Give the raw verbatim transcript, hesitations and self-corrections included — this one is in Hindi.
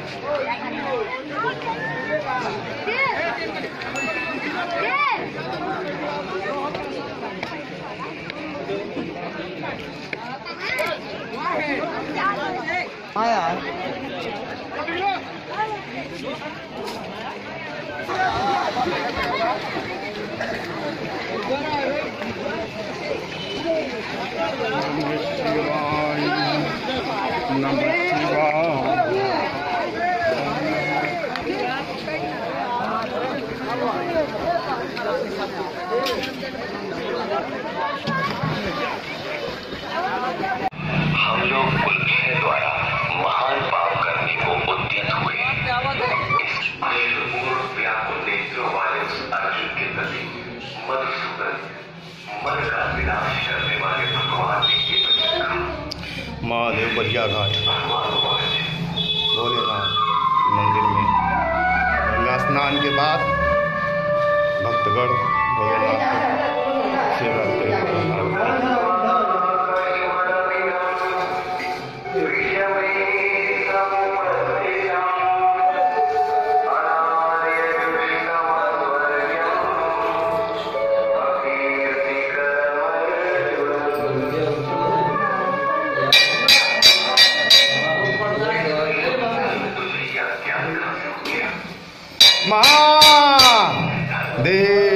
हाँ यार हम लोग उनके द्वारा महान पाप करने को उद्यत हुए। इस पूर्ण व्याकुल नेत्रों वाले उस अर्जुन के प्रति मधुसूदन मन का विनाश करने वाले भगवान ने ये वचन कहा। महादेव बजिया घाट भोलेनाथ मंदिर में गंगा स्नान के बाद भक्तगण भोलेनाथ को सेवा करते हैं। महादेव